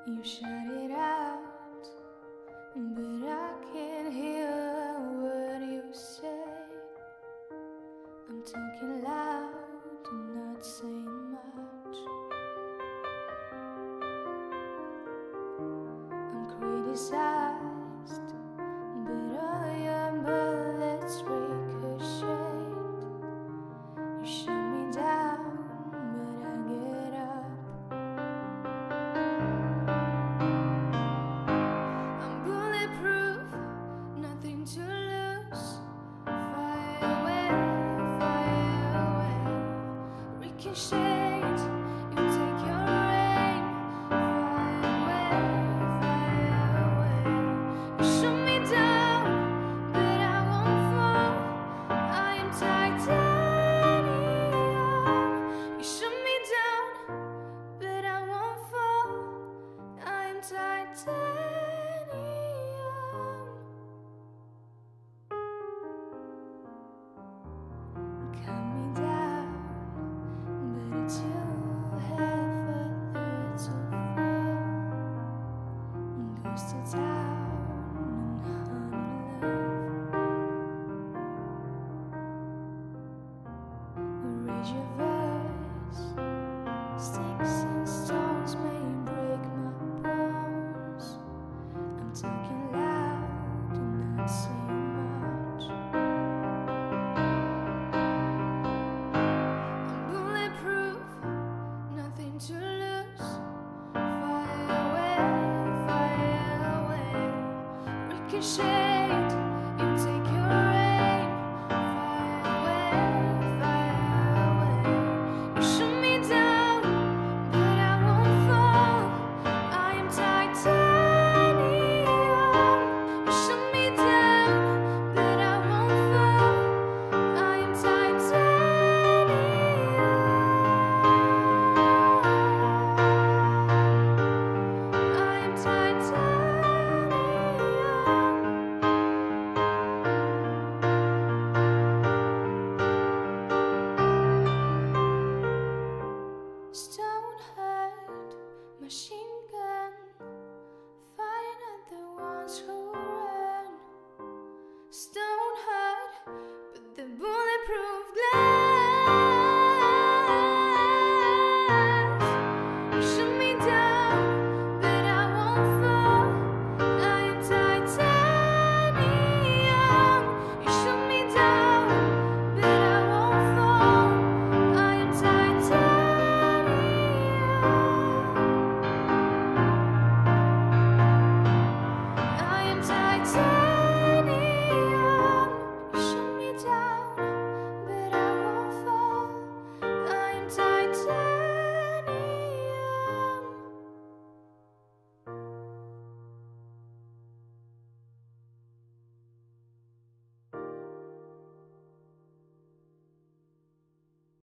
You shout it out, but I can't hear a word you say. I'm talking loud and not saying much. I'm criticized, but all your bullets ricocheted. You shut me down, but I get up. I'm bulletproof, nothing to lose. Fire away, ricochet. You take your aim. Fire away. You shut me down, but I won't fall. I am titanium. You shut me down, but I won't fall. I am titanium. Cut me down, but it's too heavy to fall. Goes to town and honey love. Raise your voice. Sticks and stones may break my bones. I'm talking loud and not saying much. I'm bulletproof, nothing to lose. Fire away, ricochet. You take your aim. Fire away. You shoot me down, but I won't fall. I am titanium. You shoot me down, but I won't fall. I am titanium. I am titanium. Stone heart, machine gun, fighting at the ones who run. Stone heart, but the bulletproof glass.